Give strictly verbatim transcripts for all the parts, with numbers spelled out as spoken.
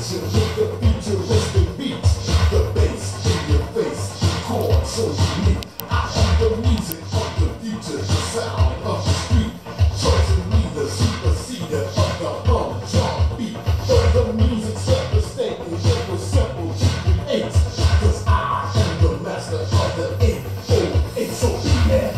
action with the futuristic beats. The bass in your face, the chord so unique. I am the music of the future, the sound of the street. Chosen me, the superseder of the hum-drum beat. But the music set the stage, it was simple to create. Cause I am the master of the eight oh eight, so be there.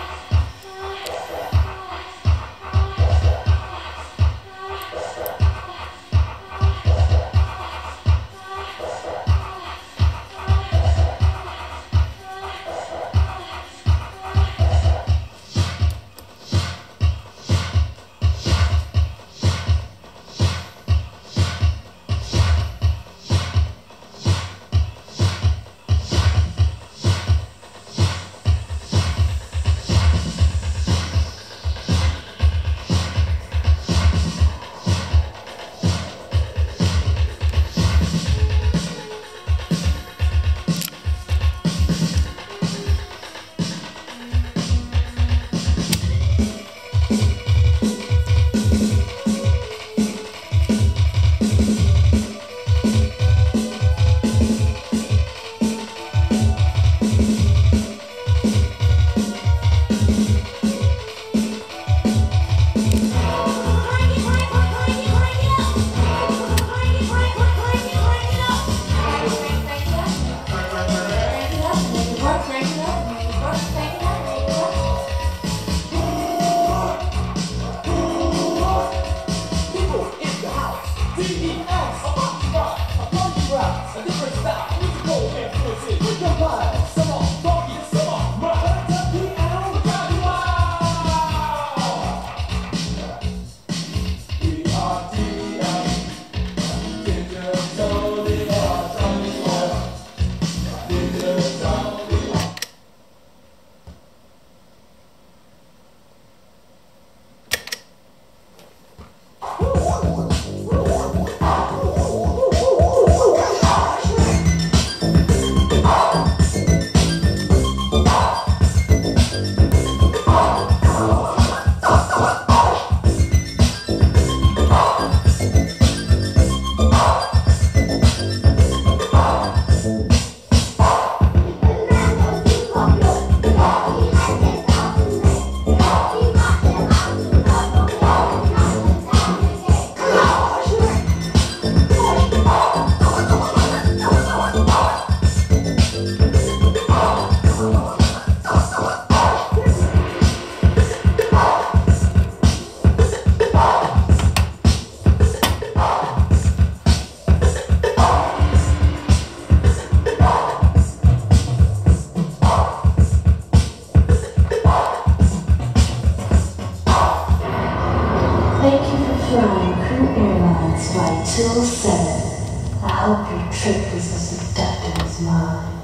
Thank you for flying Crew Airlines Flight two oh seven. I hope your trip was as seductive as mine.